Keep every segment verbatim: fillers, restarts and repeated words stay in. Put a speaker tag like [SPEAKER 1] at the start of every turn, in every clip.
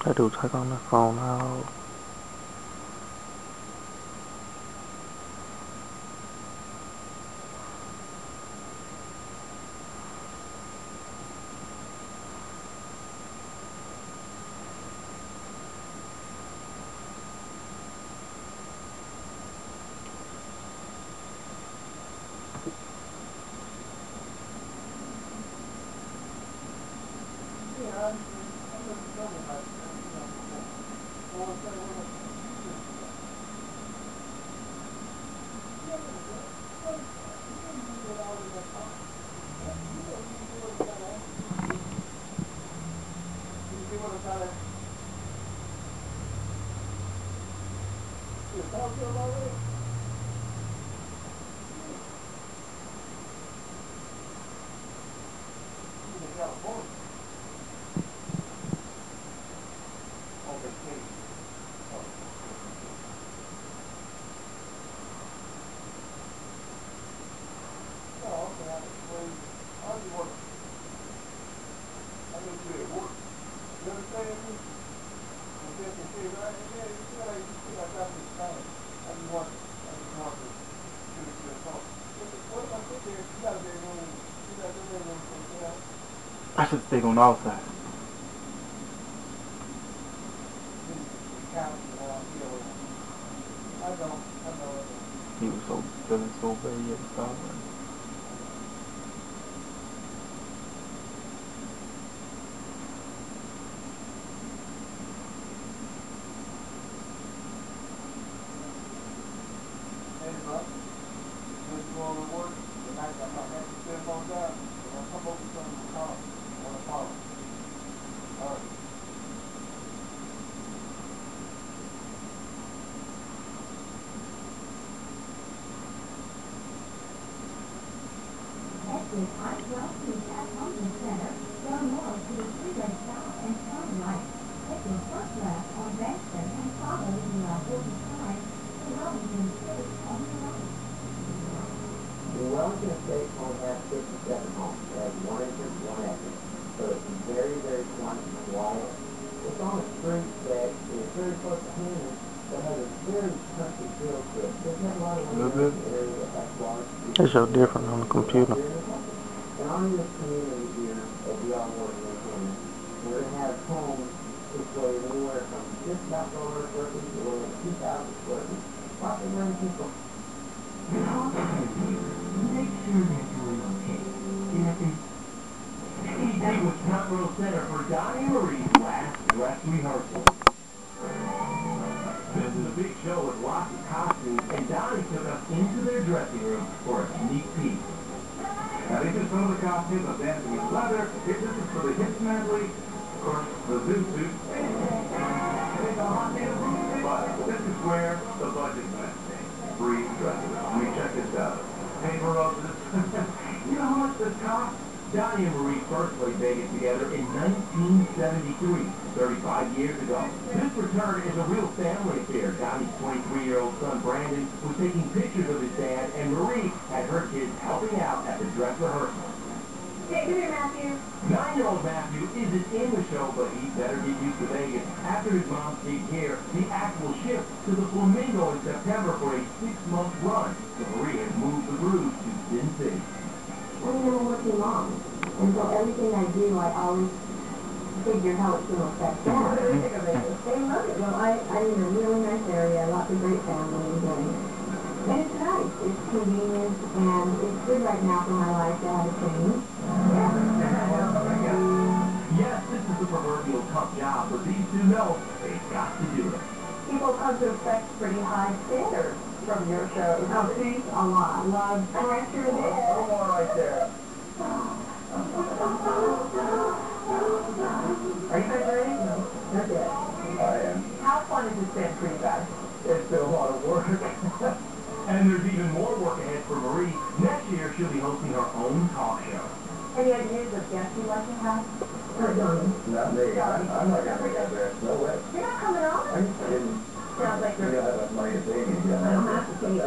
[SPEAKER 1] That dude take on the phone out. I should stay on the outside. He was so feeling so bad he had to stop running.
[SPEAKER 2] Wellington Estate only has fifty-seven homes. It has one entrance, one exit. So it's very, very quiet and quiet. It's on a street that is very close to Hammond, but has a very country feel to it. Doesn't have a lot of land in the area that has large streets.
[SPEAKER 1] They show different on the computer.
[SPEAKER 2] And on this community here, that we all work in Hammond, we're going to have homes situated anywhere from just about four hundred square feet to over two thousand square feet. Lots of young people.
[SPEAKER 3] Make sure that you're okay. That was Front Row Center for Donnie Marie's last dress rehearsal. This is a big show with lots of costumes, and Donnie took us into their dressing room for a sneak peek.
[SPEAKER 4] Now, these are some of the costumes of dancing with leather. This is for the hips medley, of course, the zoo suit. But this is where the budget went. Free dresses. I mean, check this out. Paper roses.
[SPEAKER 3] You know how much this cost? Donnie and Marie first played Vegas together in nineteen seventy-three, thirty-five years ago. This return is a real family affair. Donnie's twenty-three-year-old son, Brandon, was taking pictures of his dad, and Marie had her kids helping out at the dress rehearsal.
[SPEAKER 5] Hey, come here, Matthew.
[SPEAKER 3] Nine-year-old Matthew isn't in the show, but he better get used to Vegas. After his mom's gig here, the act will shift to the Flamingo in September for a six-month run. So Marie has moved the grooves to Sin City.
[SPEAKER 5] I'm never working mom, and so everything I do, I always figure how it's going to affect them. What do they think of Vegas? They love it. Well, I, I'm in a really nice area, lots of great families, and, and it's nice. It's convenient, and it's good right now for my life to have a change.
[SPEAKER 3] Yes, this is the proverbial tough job, but these two know they've got to do it.
[SPEAKER 5] People come to expect pretty high standards from your show. Oh, see? A lot. A lot of pressure there.
[SPEAKER 4] One more right there.
[SPEAKER 5] Are you guys ready? No. Not yet.
[SPEAKER 4] I am.
[SPEAKER 5] How fun has this been for you guys?
[SPEAKER 4] It's been a lot of work.
[SPEAKER 3] And there's even more work ahead for Marie. Next year, she'll be hosting her own talk show.
[SPEAKER 5] Any ideas of guests you'd like to have? Not Donnie.
[SPEAKER 4] Not me. I'm, I'm not going to be out there. No way.
[SPEAKER 5] You're not coming on?
[SPEAKER 4] Are you kidding?
[SPEAKER 5] Sounds like
[SPEAKER 4] You
[SPEAKER 5] you're...
[SPEAKER 4] don't have enough money to pay me.
[SPEAKER 5] I don't have to pay you.
[SPEAKER 4] I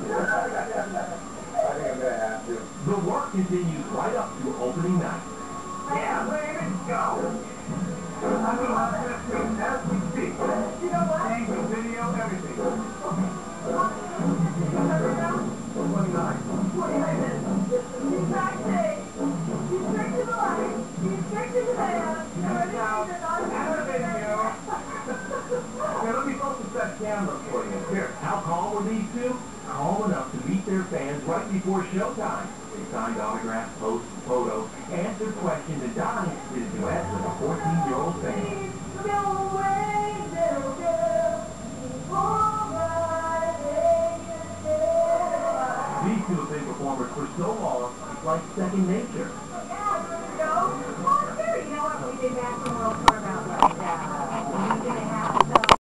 [SPEAKER 4] think I'm going to have to.
[SPEAKER 3] The work continues right up to opening night.
[SPEAKER 4] Yeah, baby, go. I mean, I'm just
[SPEAKER 3] fans right before showtime. They signed autographs, posted photos, answered questions, and Donnie did a duet with a fourteen-year-old fan. These two have been performers for so long, it's like second nature.
[SPEAKER 5] Yeah, you know, well, sure, you know what, we did that for World War